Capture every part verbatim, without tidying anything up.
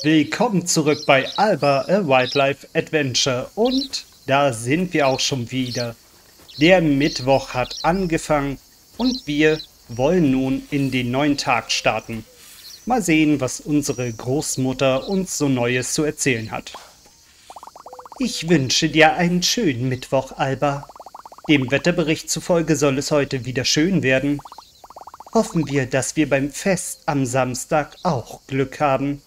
Willkommen zurück bei Alba A Wildlife Adventure und da sind wir auch schon wieder. Der Mittwoch hat angefangen und wir wollen nun in den neuen Tag starten. Mal sehen, was unsere Großmutter uns so Neues zu erzählen hat. Ich wünsche dir einen schönen Mittwoch, Alba. Dem Wetterbericht zufolge soll es heute wieder schön werden. Hoffen wir, dass wir beim Fest am Samstag auch Glück haben.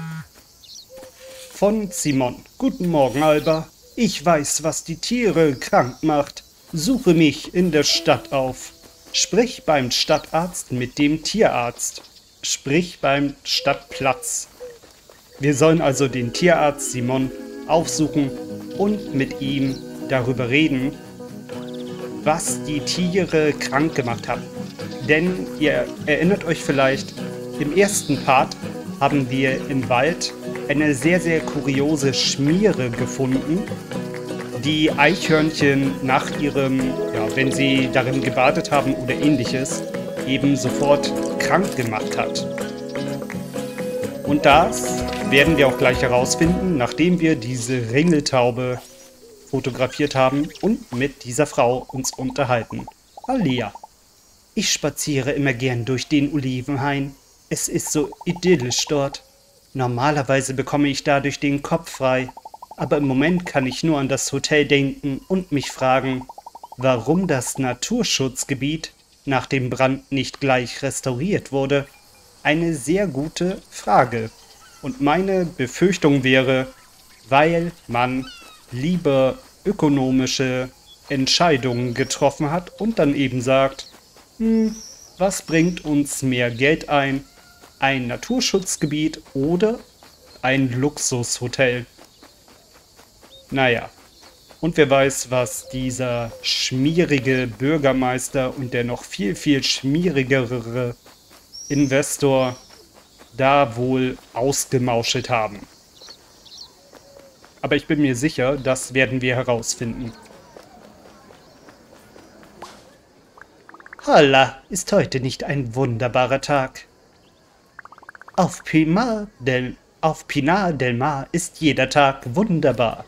Von Simon. Guten Morgen, Alba. Ich weiß, was die Tiere krank macht. Suche mich in der Stadt auf. Sprich beim Stadtarzt mit dem Tierarzt. Sprich beim Stadtplatz. Wir sollen also den Tierarzt Simon aufsuchen und mit ihm darüber reden, was die Tiere krank gemacht haben. Denn ihr erinnert euch vielleicht, im ersten Part haben wir im Wald eine sehr, sehr kuriose Schmiere gefunden, die Eichhörnchen nach ihrem, ja, wenn sie darin gebadet haben oder ähnliches, eben sofort krank gemacht hat. Und das werden wir auch gleich herausfinden, nachdem wir diese Ringeltaube fotografiert haben und mit dieser Frau uns unterhalten. Alia. Ich spaziere immer gern durch den Olivenhain. Es ist so idyllisch dort. Normalerweise bekomme ich dadurch den Kopf frei, aber im Moment kann ich nur an das Hotel denken und mich fragen, warum das Naturschutzgebiet nach dem Brand nicht gleich restauriert wurde. Eine sehr gute Frage. Und meine Befürchtung wäre, weil man lieber ökonomische Entscheidungen getroffen hat und dann eben sagt, hm, was bringt uns mehr Geld ein? Ein Naturschutzgebiet oder ein Luxushotel? Naja, und wer weiß, was dieser schmierige Bürgermeister und der noch viel, viel schmierigere Investor da wohl ausgemauschelt haben. Aber ich bin mir sicher, das werden wir herausfinden. Holla, ist heute nicht ein wunderbarer Tag? Auf Pinar del, auf Pinar del Mar ist jeder Tag wunderbar.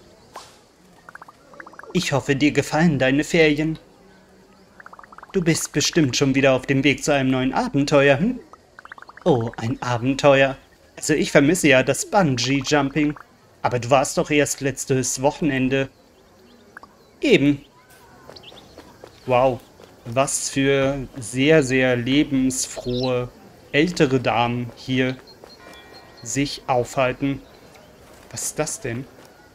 Ich hoffe, dir gefallen deine Ferien. Du bist bestimmt schon wieder auf dem Weg zu einem neuen Abenteuer, hm? Oh, ein Abenteuer. Also ich vermisse ja das Bungee-Jumping. Aber du warst doch erst letztes Wochenende. Eben. Wow, was für sehr, sehr lebensfrohe ältere Damen hier sich aufhalten. Was ist das denn?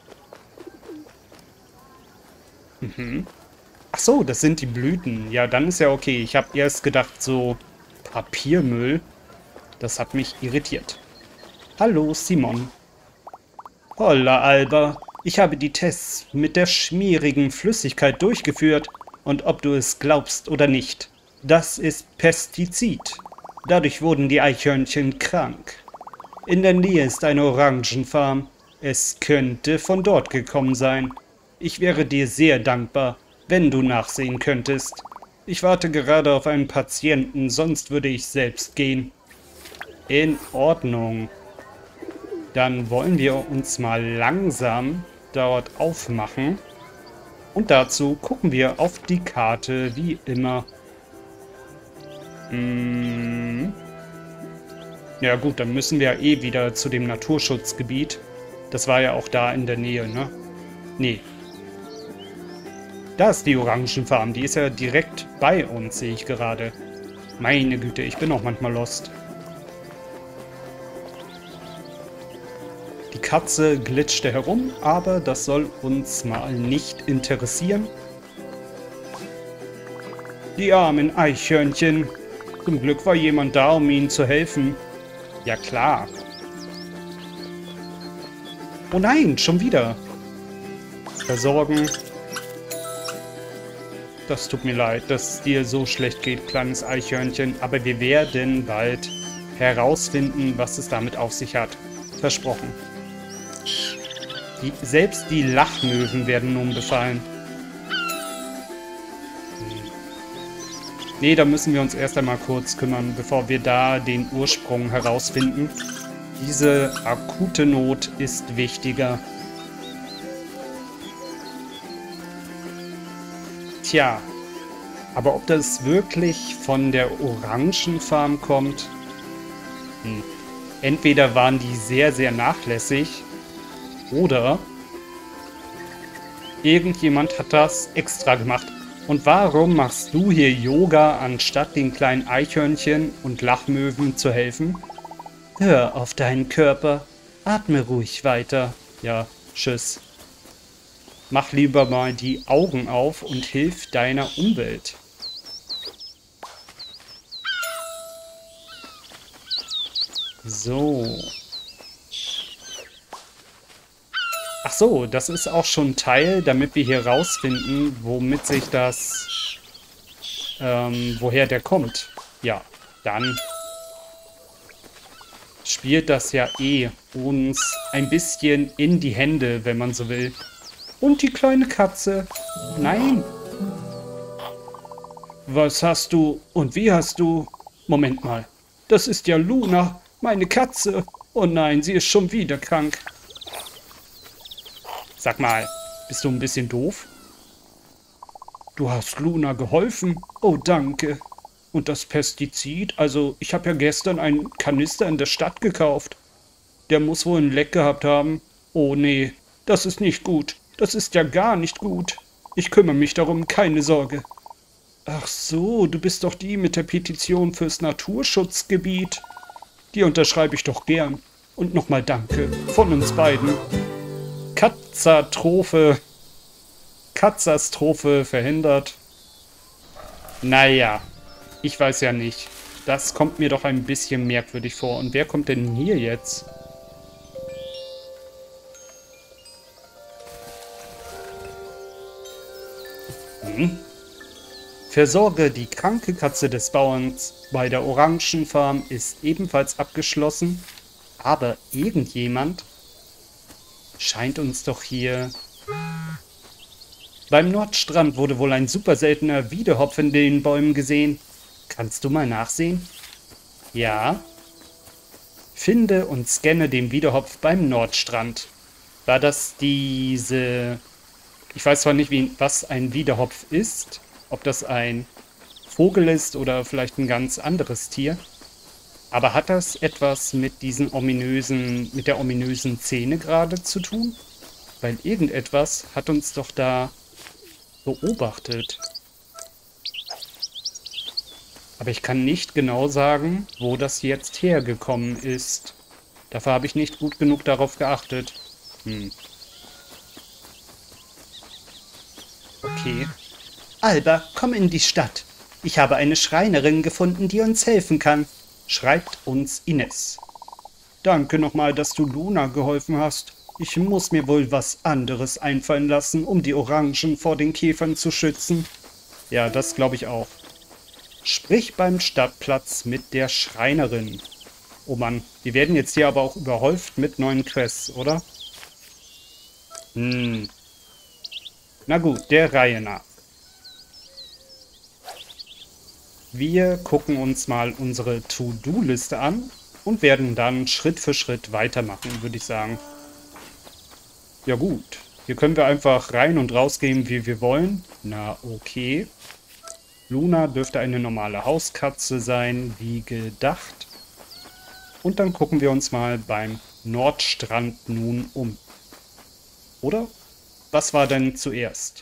Mhm. Ach so, das sind die Blüten. Ja, dann ist ja okay. Ich habe erst gedacht, so Papiermüll. Das hat mich irritiert. Hallo, Simon. Holla, Alba. Ich habe die Tests mit der schmierigen Flüssigkeit durchgeführt. Und ob du es glaubst oder nicht, das ist Pestizid. Dadurch wurden die Eichhörnchen krank. In der Nähe ist eine Orangenfarm. Es könnte von dort gekommen sein. Ich wäre dir sehr dankbar, wenn du nachsehen könntest. Ich warte gerade auf einen Patienten, sonst würde ich selbst gehen. In Ordnung. Dann wollen wir uns mal langsam dort aufmachen. Und dazu gucken wir auf die Karte, wie immer. Hm. Ja gut, dann müssen wir eh wieder zu dem Naturschutzgebiet. Das war ja auch da in der Nähe, ne? Nee. Da ist die Orangenfarm, die ist ja direkt bei uns, sehe ich gerade. Meine Güte, ich bin auch manchmal lost. Die Katze glitschte herum, aber das soll uns mal nicht interessieren. Die armen Eichhörnchen. Zum Glück war jemand da, um ihnen zu helfen. Ja klar. Oh nein, schon wieder. Versorgen. Das tut mir leid, dass es dir so schlecht geht, kleines Eichhörnchen. Aber wir werden bald herausfinden, was es damit auf sich hat. Versprochen. Die, selbst die Lachmöwen werden nun befallen. Nee, da müssen wir uns erst einmal kurz kümmern, bevor wir da den Ursprung herausfinden. Diese akute Not ist wichtiger. Tja, aber ob das wirklich von der Orangenfarm kommt? Hm. Entweder waren die sehr, sehr nachlässig oder irgendjemand hat das extra gemacht. Und warum machst du hier Yoga, anstatt den kleinen Eichhörnchen und Lachmöwen zu helfen? Hör auf deinen Körper. Atme ruhig weiter. Ja, tschüss. Mach lieber mal die Augen auf und hilf deiner Umwelt. So. Ach so, das ist auch schon Teil, damit wir hier rausfinden, womit sich das, ähm, woher der kommt. Ja, dann spielt das ja eh uns ein bisschen in die Hände, wenn man so will. Und die kleine Katze. Nein. Was hast du und wie hast du... Moment mal. Das ist ja Luna, meine Katze. Oh nein, sie ist schon wieder krank. Sag mal, bist du ein bisschen doof? Du hast Luna geholfen? Oh, danke. Und das Pestizid? Also, ich habe ja gestern einen Kanister in der Stadt gekauft. Der muss wohl ein Leck gehabt haben. Oh nee, das ist nicht gut. Das ist ja gar nicht gut. Ich kümmere mich darum, keine Sorge. Ach so, du bist doch die mit der Petition fürs Naturschutzgebiet. Die unterschreibe ich doch gern. Und nochmal danke. Von uns beiden. Katastrophe. Katastrophe verhindert. Naja, ich weiß ja nicht. Das kommt mir doch ein bisschen merkwürdig vor. Und wer kommt denn hier jetzt? Hm? Versorge die kranke Katze des Bauerns bei der Orangenfarm ist ebenfalls abgeschlossen. Aber irgendjemand scheint uns doch hier... Beim Nordstrand wurde wohl ein super seltener Wiedehopf in den Bäumen gesehen. Kannst du mal nachsehen? Ja. Finde und scanne den Wiedehopf beim Nordstrand. War das diese... Ich weiß zwar nicht, wie, was ein Wiedehopf ist. Ob das ein Vogel ist oder vielleicht ein ganz anderes Tier. Aber hat das etwas mit diesen ominösen, mit der ominösen Szene gerade zu tun? Weil irgendetwas hat uns doch da beobachtet. Aber ich kann nicht genau sagen, wo das jetzt hergekommen ist. Dafür habe ich nicht gut genug darauf geachtet. Hm. Okay. Alba, komm in die Stadt. Ich habe eine Schreinerin gefunden, die uns helfen kann. Schreibt uns Ines. Danke nochmal, dass du Luna geholfen hast. Ich muss mir wohl was anderes einfallen lassen, um die Orangen vor den Käfern zu schützen. Ja, das glaube ich auch. Sprich beim Stadtplatz mit der Schreinerin. Oh Mann, wir werden jetzt hier aber auch überhäuft mit neuen Quests, oder? Hm. Na gut, der Reihe nach. Wir gucken uns mal unsere To-Do-Liste an und werden dann Schritt für Schritt weitermachen, würde ich sagen. Ja gut, hier können wir einfach rein und rausgehen, wie wir wollen. Na okay. Luna dürfte eine normale Hauskatze sein, wie gedacht. Und dann gucken wir uns mal beim Nordstrand nun um. Oder? Was war denn zuerst?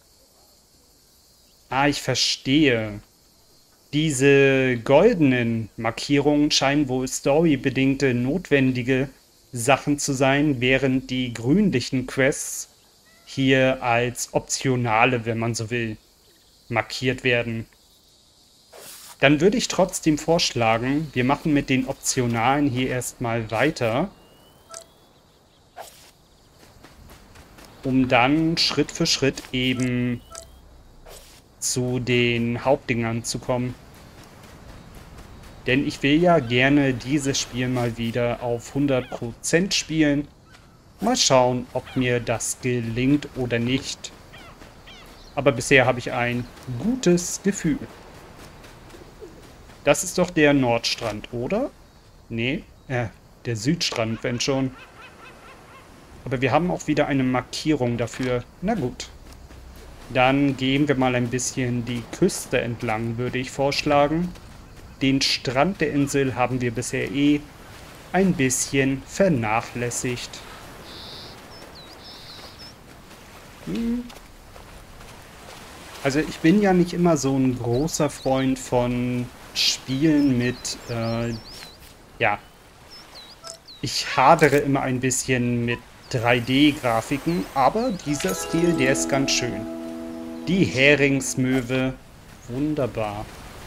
Ah, ich verstehe. Diese goldenen Markierungen scheinen wohl storybedingte notwendige Sachen zu sein, während die grünlichen Quests hier als optionale, wenn man so will, markiert werden. Dann würde ich trotzdem vorschlagen, wir machen mit den Optionalen hier erstmal weiter, um dann Schritt für Schritt eben zu den Hauptdingern zu kommen. Denn ich will ja gerne dieses Spiel mal wieder auf hundert Prozent spielen. Mal schauen, ob mir das gelingt oder nicht. Aber bisher habe ich ein gutes Gefühl. Das ist doch der Nordstrand, oder? Nee, äh, Der Südstrand, wenn schon. Aber wir haben auch wieder eine Markierung dafür. Na gut. Dann gehen wir mal ein bisschen die Küste entlang, würde ich vorschlagen. Den Strand der Insel haben wir bisher eh ein bisschen vernachlässigt. Hm. Also ich bin ja nicht immer so ein großer Freund von Spielen mit, äh, ja, ich hadere immer ein bisschen mit drei D-Grafiken, aber dieser Stil, der ist ganz schön. Die Heringsmöwe, wunderbar.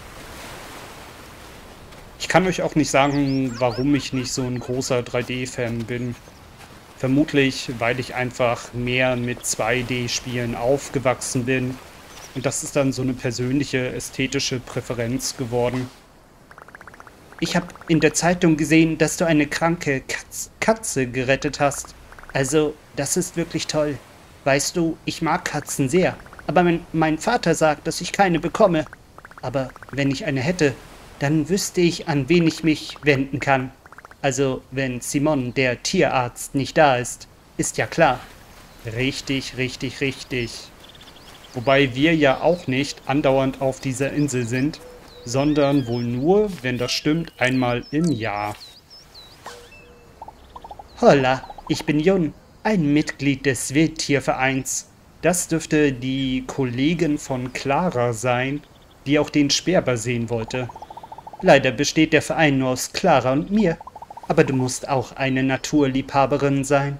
Ich kann euch auch nicht sagen, warum ich nicht so ein großer drei D-Fan bin. Vermutlich, weil ich einfach mehr mit zwei D-Spielen aufgewachsen bin. Und das ist dann so eine persönliche ästhetische Präferenz geworden. Ich habe in der Zeitung gesehen, dass du eine kranke Katz Katze gerettet hast. Also, das ist wirklich toll. Weißt du, ich mag Katzen sehr. Aber mein, mein Vater sagt, dass ich keine bekomme. Aber wenn ich eine hätte, dann wüsste ich, an wen ich mich wenden kann. Also, wenn Simon, der Tierarzt, nicht da ist. Ist ja klar. Richtig, richtig, richtig. Wobei wir ja auch nicht andauernd auf dieser Insel sind, sondern wohl nur, wenn das stimmt, einmal im Jahr. Holla, ich bin Jun, ein Mitglied des Wildtiervereins. Das dürfte die Kollegin von Clara sein, die auch den Sperber sehen wollte. Leider besteht der Verein nur aus Clara und mir, aber du musst auch eine Naturliebhaberin sein.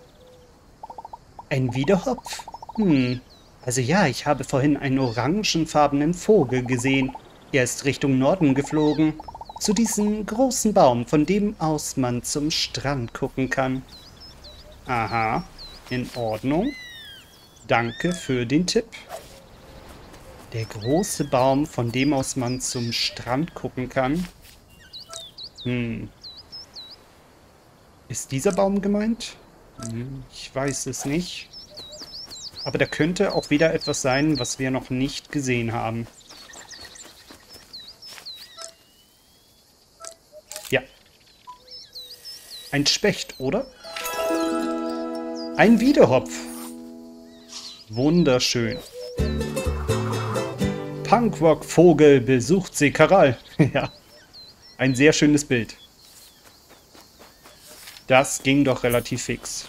Ein Wiedehopf? Hm, also ja, ich habe vorhin einen orangenfarbenen Vogel gesehen. Er ist Richtung Norden geflogen, zu diesem großen Baum, von dem aus man zum Strand gucken kann. Aha, in Ordnung. Danke für den Tipp. Der große Baum, von dem aus man zum Strand gucken kann. Hm. Ist dieser Baum gemeint? Hm, ich weiß es nicht. Aber da könnte auch wieder etwas sein, was wir noch nicht gesehen haben. Ja. Ein Specht, oder? Ein Wiedehopf. Wunderschön. Punkrock-Vogel besucht Sekaral. Ja, ein sehr schönes Bild. Das ging doch relativ fix.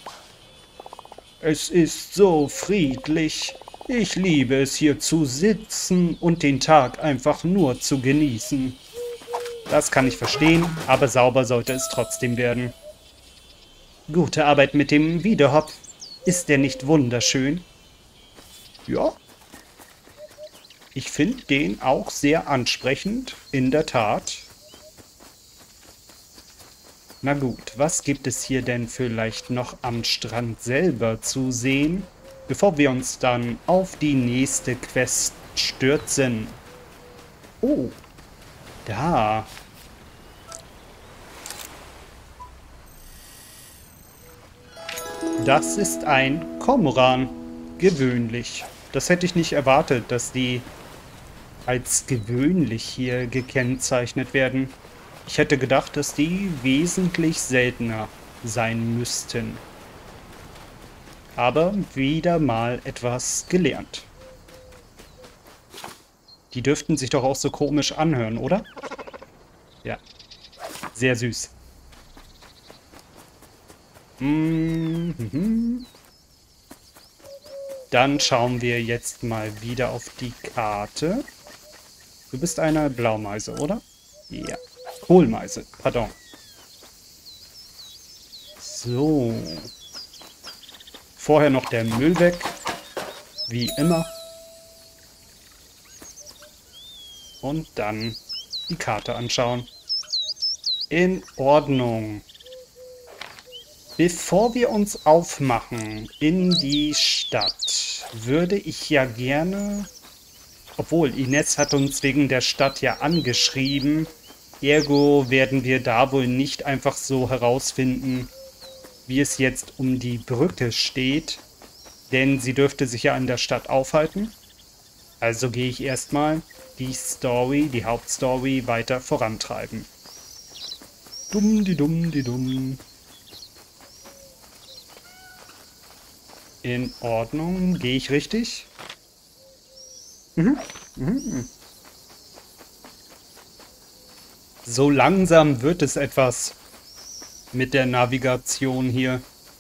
Es ist so friedlich. Ich liebe es, hier zu sitzen und den Tag einfach nur zu genießen. Das kann ich verstehen, aber sauber sollte es trotzdem werden. Gute Arbeit mit dem Wiedehopf. Ist der nicht wunderschön? Ja. Ich finde den auch sehr ansprechend, in der Tat. Na gut, was gibt es hier denn vielleicht noch am Strand selber zu sehen, bevor wir uns dann auf die nächste Quest stürzen? Oh, da. Das ist ein Kormoran. Gewöhnlich. Das hätte ich nicht erwartet, dass die als gewöhnlich hier gekennzeichnet werden. Ich hätte gedacht, dass die wesentlich seltener sein müssten. Aber wieder mal etwas gelernt. Die dürften sich doch auch so komisch anhören, oder? Ja. Sehr süß. Mhm. Dann schauen wir jetzt mal wieder auf die Karte. Du bist eine Blaumeise, oder? Ja. Kohlmeise, pardon. So. Vorher noch der Müll weg. Wie immer. Und dann die Karte anschauen. In Ordnung. Bevor wir uns aufmachen in die Stadt, würde ich ja gerne... Obwohl, Ines hat uns wegen der Stadt ja angeschrieben. Ergo werden wir da wohl nicht einfach so herausfinden, wie es jetzt um die Brücke steht. Denn sie dürfte sich ja in der Stadt aufhalten. Also gehe ich erstmal die Story, die Hauptstory weiter vorantreiben. Dumm, die dumm, die dumm. In Ordnung. Gehe ich richtig? Mhm. Mhm. So langsam wird es etwas mit der Navigation hier.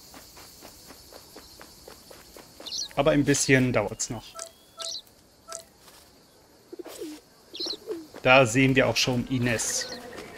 Aber ein bisschen dauert es noch. Da sehen wir auch schon Ines.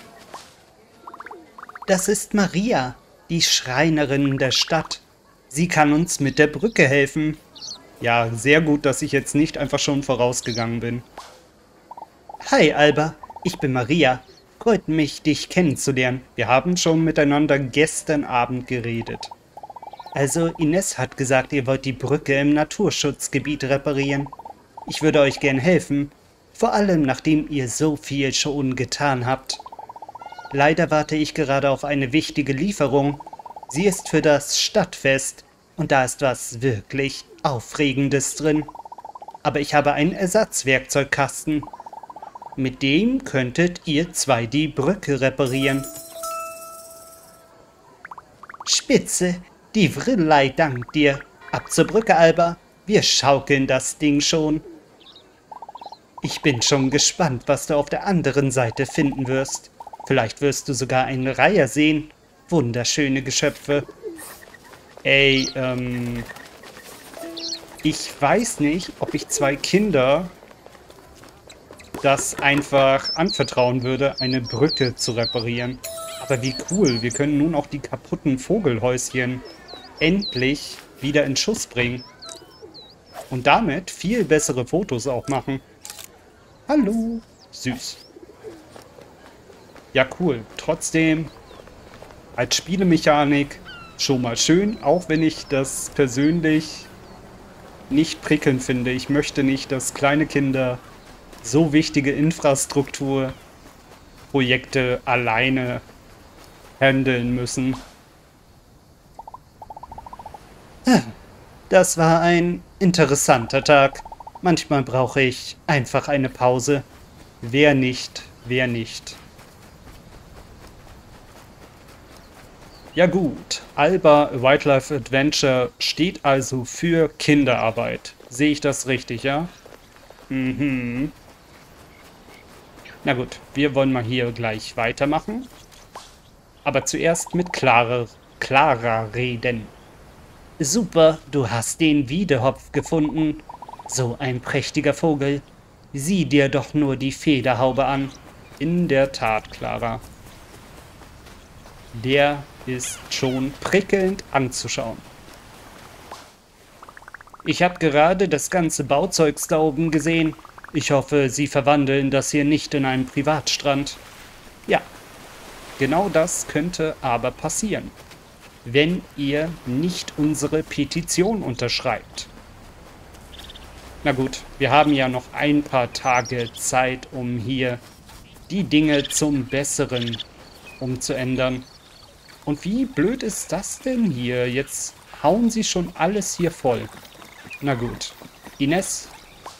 Das ist Maria, die Schreinerin der Stadt. Sie kann uns mit der Brücke helfen. Ja, sehr gut, dass ich jetzt nicht einfach schon vorausgegangen bin. Hi, Alba. Ich bin Maria. Freut mich, dich kennenzulernen. Wir haben schon miteinander gestern Abend geredet. Also, Ines hat gesagt, ihr wollt die Brücke im Naturschutzgebiet reparieren. Ich würde euch gern helfen. Vor allem, nachdem ihr so viel schon getan habt. Leider warte ich gerade auf eine wichtige Lieferung. Sie ist für das Stadtfest und da ist was wirklich Aufregendes drin. Aber ich habe einen Ersatzwerkzeugkasten. Mit dem könntet ihr zwei die Brücke reparieren. Spitze, die Vrillei dankt dir. Ab zur Brücke, Alba. Wir schaukeln das Ding schon. Ich bin schon gespannt, was du auf der anderen Seite finden wirst. Vielleicht wirst du sogar einen Reiher sehen. Wunderschöne Geschöpfe. Ey, ähm... ich weiß nicht, ob ich zwei Kinder das einfach anvertrauen würde, eine Brücke zu reparieren. Aber wie cool, wir können nun auch die kaputten Vogelhäuschen endlich wieder in Schuss bringen. Und damit viel bessere Fotos auch machen. Hallo. Süß. Ja, cool. Trotzdem, als Spielemechanik schon mal schön, auch wenn ich das persönlich nicht prickelnd finde. Ich möchte nicht, dass kleine Kinder so wichtige Infrastrukturprojekte alleine handeln müssen. Das war ein interessanter Tag. Manchmal brauche ich einfach eine Pause. Wer nicht, wer nicht. Ja gut, Alba Wildlife Adventure steht also für Kinderarbeit. Sehe ich das richtig, ja? Mhm. Na gut, wir wollen mal hier gleich weitermachen. Aber zuerst mit Clara, Clara reden. Super, du hast den Wiedehopf gefunden. So ein prächtiger Vogel. Sieh dir doch nur die Federhaube an. In der Tat, Clara. Der ist schon prickelnd anzuschauen. Ich habe gerade das ganze Bauzeugs da oben gesehen. Ich hoffe, Sie verwandeln das hier nicht in einen Privatstrand. Ja, genau das könnte aber passieren, wenn ihr nicht unsere Petition unterschreibt. Na gut, wir haben ja noch ein paar Tage Zeit, um hier die Dinge zum Besseren umzuändern. Und wie blöd ist das denn hier? Jetzt hauen sie schon alles hier voll. Na gut. Ines?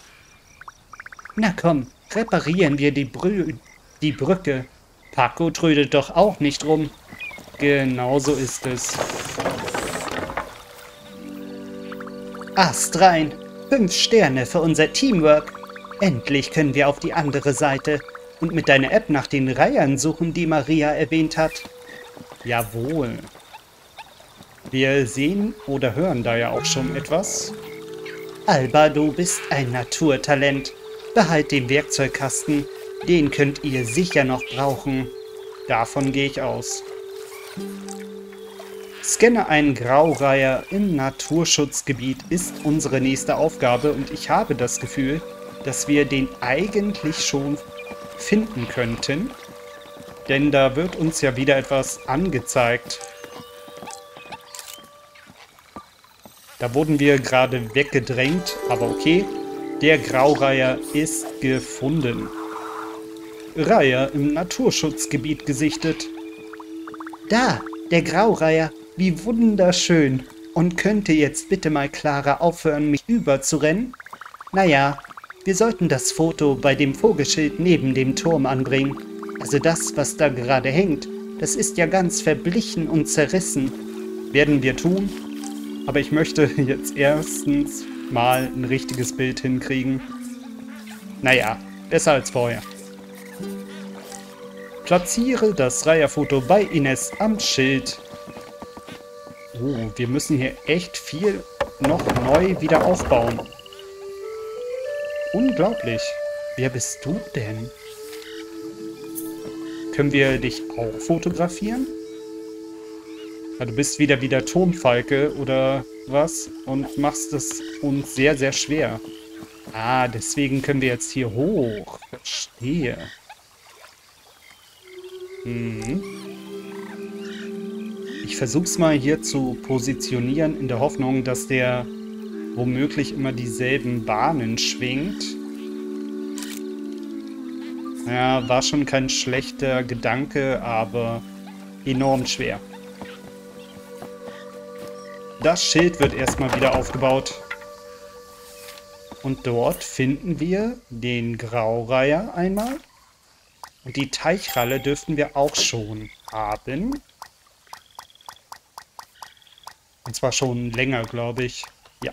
Na komm, reparieren wir die, Brü die Brücke. Paco trödelt doch auch nicht rum. Genau so ist es. Ast rein. Fünf Sterne für unser Teamwork. Endlich können wir auf die andere Seite und mit deiner App nach den Reihern suchen, die Maria erwähnt hat. Jawohl. Wir sehen oder hören da ja auch schon etwas. Alba, du bist ein Naturtalent. Behalt den Werkzeugkasten. Den könnt ihr sicher noch brauchen. Davon gehe ich aus. Scanne einen Graureiher im Naturschutzgebiet ist unsere nächste Aufgabe und ich habe das Gefühl, dass wir den eigentlich schon finden könnten. Denn da wird uns ja wieder etwas angezeigt. Da wurden wir gerade weggedrängt, aber okay. Der Graureiher ist gefunden. Reiher im Naturschutzgebiet gesichtet. Da, der Graureiher. Wie wunderschön. Und könnte jetzt bitte mal Clara aufhören, mich überzurennen? Naja, wir sollten das Foto bei dem Vogelschild neben dem Turm anbringen. Also das, was da gerade hängt. Das ist ja ganz verblichen und zerrissen. Werden wir tun. Aber ich möchte jetzt erstens mal ein richtiges Bild hinkriegen. Naja, besser als vorher. Platziere das Reiherfoto bei Ines am Schild. Oh, wir müssen hier echt viel noch neu wieder aufbauen. Unglaublich. Wer bist du denn? Können wir dich auch fotografieren? Ja, du bist wieder wie der Turmfalke oder was und machst es uns sehr, sehr schwer. Ah, deswegen können wir jetzt hier hoch. Verstehe. Hm. Ich versuch's mal hier zu positionieren in der Hoffnung, dass der womöglich immer dieselben Bahnen schwingt. Ja, war schon kein schlechter Gedanke, aber enorm schwer. Das Schild wird erstmal wieder aufgebaut. Und dort finden wir den Graureiher einmal. Und die Teichralle dürften wir auch schon haben. Und zwar schon länger, glaube ich. Ja.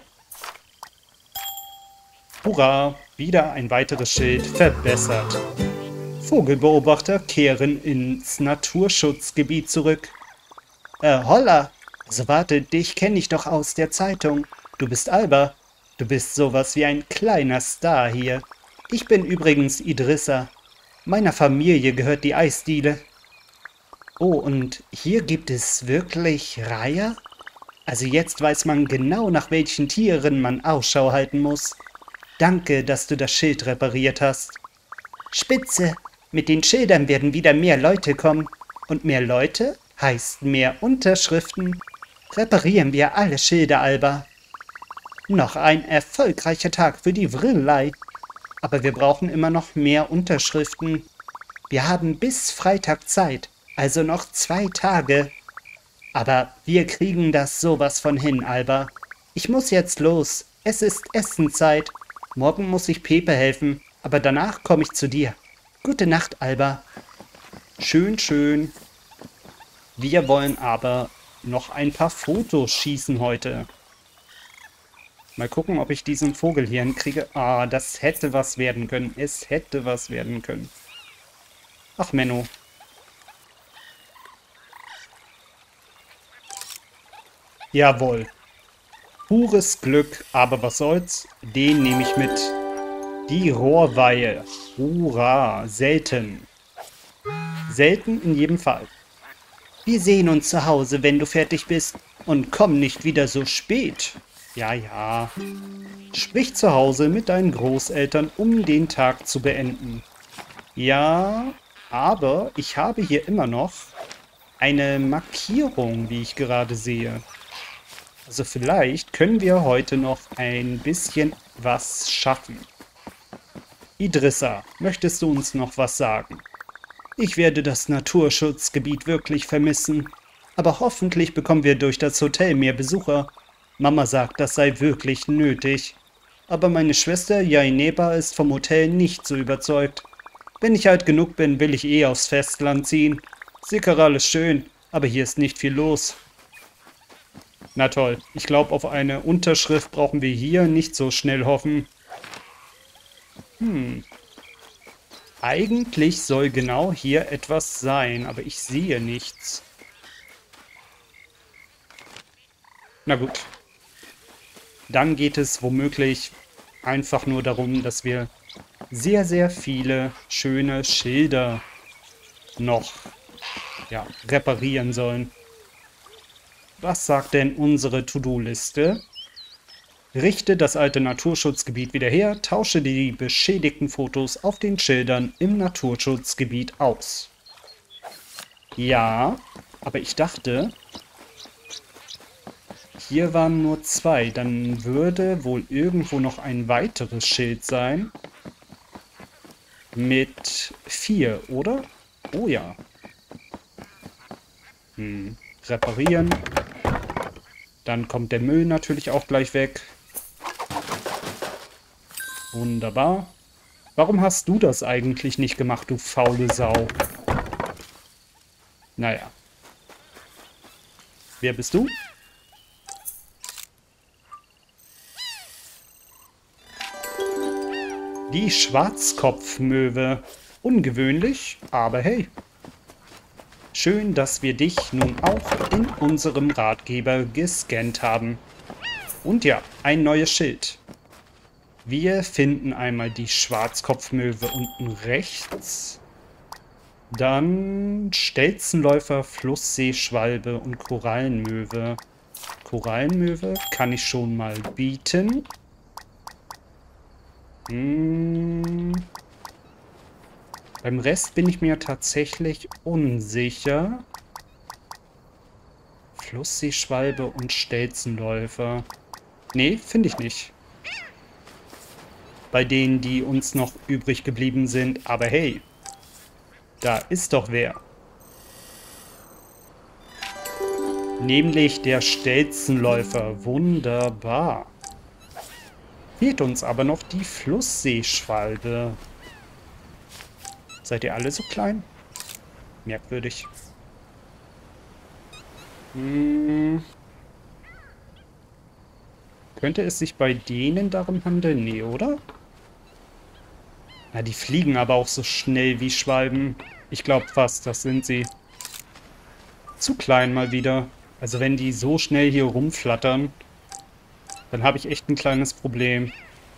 Hurra! Wieder ein weiteres Schild verbessert. Vogelbeobachter kehren ins Naturschutzgebiet zurück. Äh, holla! Also warte, dich kenne ich doch aus der Zeitung. Du bist Alba. Du bist sowas wie ein kleiner Star hier. Ich bin übrigens Idrissa. Meiner Familie gehört die Eisdiele. Oh, und hier gibt es wirklich Reiher? Also jetzt weiß man genau, nach welchen Tieren man Ausschau halten muss. Danke, dass du das Schild repariert hast. Spitze! Mit den Schildern werden wieder mehr Leute kommen. Und mehr Leute heißt mehr Unterschriften. Reparieren wir alle Schilder, Alba. Noch ein erfolgreicher Tag für die Vrillei. Aber wir brauchen immer noch mehr Unterschriften. Wir haben bis Freitag Zeit, also noch zwei Tage. Aber wir kriegen das sowas von hin, Alba. Ich muss jetzt los. Es ist Essenzeit. Morgen muss ich Pepe helfen, aber danach komme ich zu dir. Gute Nacht, Alba. Schön, schön. Wir wollen aber noch ein paar Fotos schießen heute. Mal gucken, ob ich diesen Vogel hier hinkriege. Ah, das hätte was werden können. Es hätte was werden können. Ach, Menno. Jawohl. Pures Glück, aber was soll's? Den nehme ich mit. Die Rohrweihe. Hurra, selten. Selten in jedem Fall. Wir sehen uns zu Hause, wenn du fertig bist. Und komm nicht wieder so spät. Ja, ja. Sprich zu Hause mit deinen Großeltern, um den Tag zu beenden. Ja, aber ich habe hier immer noch eine Markierung, wie ich gerade sehe. Also vielleicht können wir heute noch ein bisschen was schaffen. Idrissa, möchtest du uns noch was sagen? Ich werde das Naturschutzgebiet wirklich vermissen. Aber hoffentlich bekommen wir durch das Hotel mehr Besucher. Mama sagt, das sei wirklich nötig. Aber meine Schwester Jaineba ist vom Hotel nicht so überzeugt. Wenn ich alt genug bin, will ich eh aufs Festland ziehen. Sikkeral ist schön, aber hier ist nicht viel los. Na toll, ich glaube, auf eine Unterschrift brauchen wir hier nicht so schnell hoffen. Hm. Eigentlich soll genau hier etwas sein, aber ich sehe nichts. Na gut. Dann geht es womöglich einfach nur darum, dass wir sehr, sehr viele schöne Schilder noch ja, reparieren sollen. Was sagt denn unsere To-Do-Liste? Richte das alte Naturschutzgebiet wieder her, tausche die beschädigten Fotos auf den Schildern im Naturschutzgebiet aus. Ja, aber ich dachte, hier waren nur zwei. Dann würde wohl irgendwo noch ein weiteres Schild sein. Mit vier, oder? Oh ja. Hm, reparieren. Dann kommt der Müll natürlich auch gleich weg. Wunderbar. Warum hast du das eigentlich nicht gemacht, du faule Sau? Naja. Wer bist du? Die Schwarzkopfmöwe. Ungewöhnlich, aber hey. Schön, dass wir dich nun auch in unserem Ratgeber gescannt haben. Und ja, ein neues Schild. Wir finden einmal die Schwarzkopfmöwe unten rechts. Dann Stelzenläufer, Flussseeschwalbe und Korallenmöwe. Korallenmöwe kann ich schon mal bieten. Hm. Beim Rest bin ich mir tatsächlich unsicher. Flussseeschwalbe und Stelzenläufer. Nee, finde ich nicht. Bei denen, die uns noch übrig geblieben sind. Aber hey, da ist doch wer. Nämlich der Stelzenläufer. Wunderbar. Fehlt uns aber noch die Flussseeschwalbe. Seid ihr alle so klein? Merkwürdig. Hm. Könnte es sich bei denen darum handeln? Nee, oder? Na, die fliegen aber auch so schnell wie Schwalben. Ich glaube fast, das sind sie. Zu klein mal wieder. Also wenn die so schnell hier rumflattern, dann habe ich echt ein kleines Problem.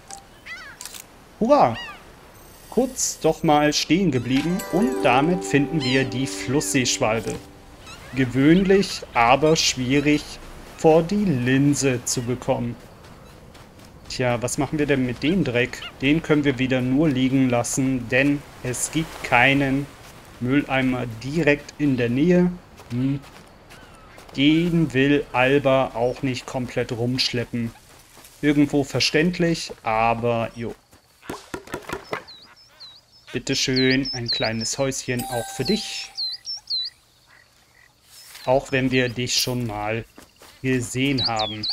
Hurra! Kurz doch mal stehen geblieben und damit finden wir die Flussseeschwalbe. Gewöhnlich, aber schwierig vor die Linse zu bekommen. Tja, was machen wir denn mit dem Dreck? Den können wir wieder nur liegen lassen, denn es gibt keinen Mülleimer direkt in der Nähe. Hm. Den will Alba auch nicht komplett rumschleppen. Irgendwo verständlich, aber jo. Bitteschön, ein kleines Häuschen auch für dich. Auch wenn wir dich schon mal gesehen haben.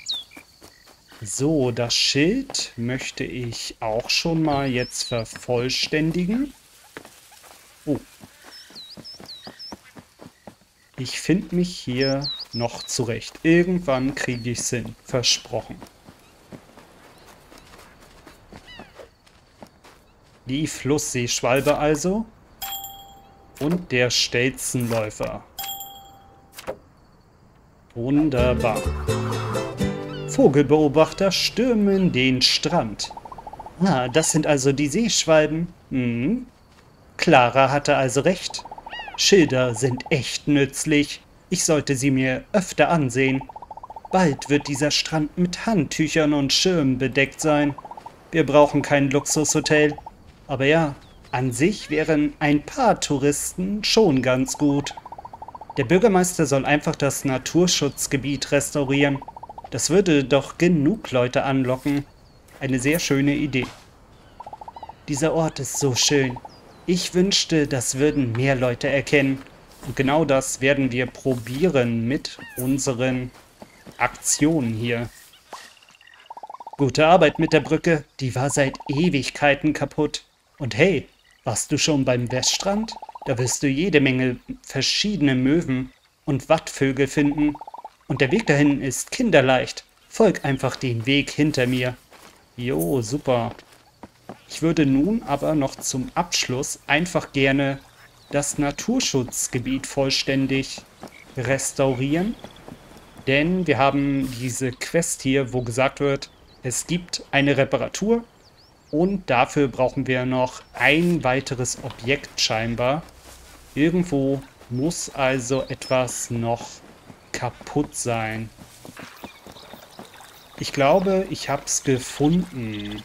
So, das Schild möchte ich auch schon mal jetzt vervollständigen. Oh. Ich finde mich hier noch zurecht. Irgendwann kriege ich es hin. Versprochen. Die Flussseeschwalbe also. Und der Stelzenläufer. Wunderbar. Vogelbeobachter stürmen den Strand. Ah, das sind also die Seeschwalben. Hm. Clara hatte also recht. Schilder sind echt nützlich. Ich sollte sie mir öfter ansehen. Bald wird dieser Strand mit Handtüchern und Schirmen bedeckt sein. Wir brauchen kein Luxushotel. Aber ja, an sich wären ein paar Touristen schon ganz gut. Der Bürgermeister soll einfach das Naturschutzgebiet restaurieren. Das würde doch genug Leute anlocken. Eine sehr schöne Idee. Dieser Ort ist so schön. Ich wünschte, das würden mehr Leute erkennen. Und genau das werden wir probieren mit unseren Aktionen hier. Gute Arbeit mit der Brücke. Die war seit Ewigkeiten kaputt. Und hey, warst du schon beim Weststrand? Da wirst du jede Menge verschiedene Möwen und Wattvögel finden. Und der Weg dahin ist kinderleicht. Folg einfach den Weg hinter mir. Jo, super. Ich würde nun aber noch zum Abschluss einfach gerne das Naturschutzgebiet vollständig restaurieren. Denn wir haben diese Quest hier, wo gesagt wird, es gibt eine Reparatur. Und dafür brauchen wir noch ein weiteres Objekt scheinbar. Irgendwo muss also etwas noch kaputt sein. Ich glaube, ich habe es gefunden.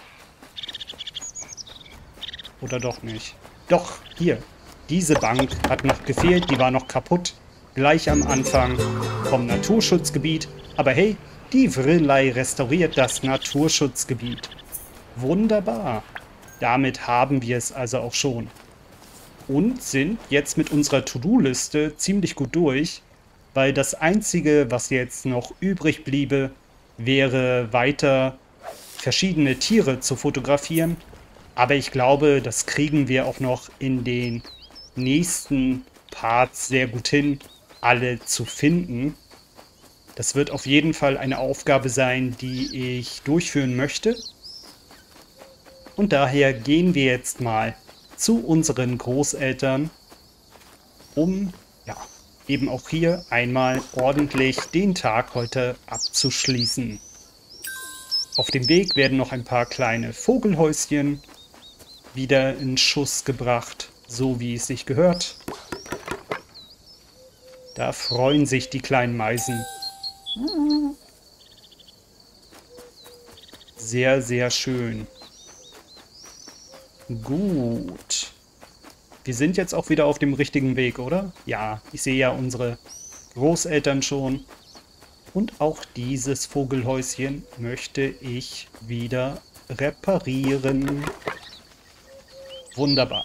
Oder doch nicht? Doch, hier. Diese Bank hat noch gefehlt, die war noch kaputt. Gleich am Anfang vom Naturschutzgebiet. Aber hey, die Vrillei restauriert das Naturschutzgebiet. Wunderbar. Damit haben wir es also auch schon. Und sind jetzt mit unserer To-Do-Liste ziemlich gut durch, weil das Einzige, was jetzt noch übrig bliebe, wäre weiter verschiedene Tiere zu fotografieren. Aber ich glaube, das kriegen wir auch noch in den nächsten Parts sehr gut hin, alle zu finden. Das wird auf jeden Fall eine Aufgabe sein, die ich durchführen möchte. Und daher gehen wir jetzt mal zu unseren Großeltern, um ja, eben auch hier einmal ordentlich den Tag heute abzuschließen. Auf dem Weg werden noch ein paar kleine Vogelhäuschen wieder in Schuss gebracht, so wie es sich gehört. Da freuen sich die kleinen Meisen. Sehr, sehr schön. Gut. Wir sind jetzt auch wieder auf dem richtigen Weg, oder? Ja, ich sehe ja unsere Großeltern schon. Und auch dieses Vogelhäuschen möchte ich wieder reparieren. Wunderbar.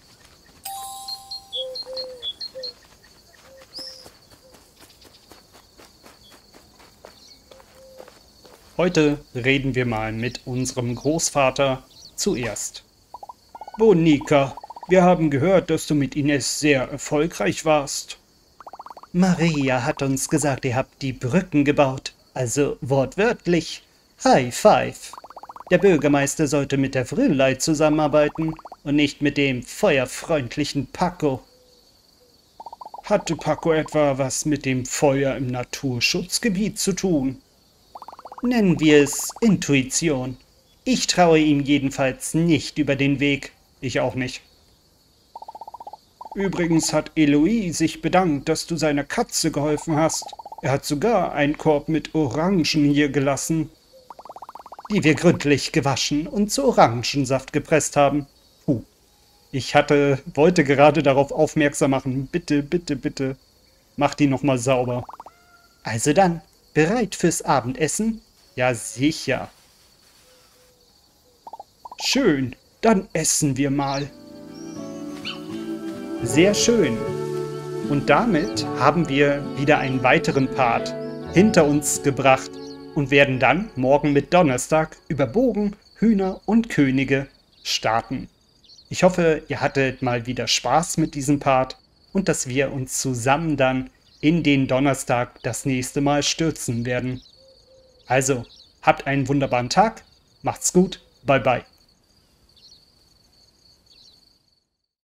Heute reden wir mal mit unserem Großvater zuerst. Bonica, wir haben gehört, dass du mit Ines sehr erfolgreich warst. Maria hat uns gesagt, ihr habt die Brücken gebaut, also wortwörtlich. High five. Der Bürgermeister sollte mit der Frühlei zusammenarbeiten und nicht mit dem feuerfreundlichen Paco. Hatte Paco etwa was mit dem Feuer im Naturschutzgebiet zu tun? Nennen wir es Intuition. Ich traue ihm jedenfalls nicht über den Weg. Ich auch nicht. Übrigens hat Eloy sich bedankt, dass du seiner Katze geholfen hast. Er hat sogar einen Korb mit Orangen hier gelassen, die wir gründlich gewaschen und zu Orangensaft gepresst haben. Puh. Ich hatte, wollte gerade darauf aufmerksam machen. Bitte, bitte, bitte. Mach die nochmal sauber. Also dann, bereit fürs Abendessen? Ja, sicher. Schön, dann essen wir mal. Sehr schön. Und damit haben wir wieder einen weiteren Part hinter uns gebracht und werden dann morgen mit Donnerstag über Bogen, Hühner und Könige starten. Ich hoffe, ihr hattet mal wieder Spaß mit diesem Part und dass wir uns zusammen dann in den Donnerstag das nächste Mal stürzen werden. Also, habt einen wunderbaren Tag, macht's gut, bye bye.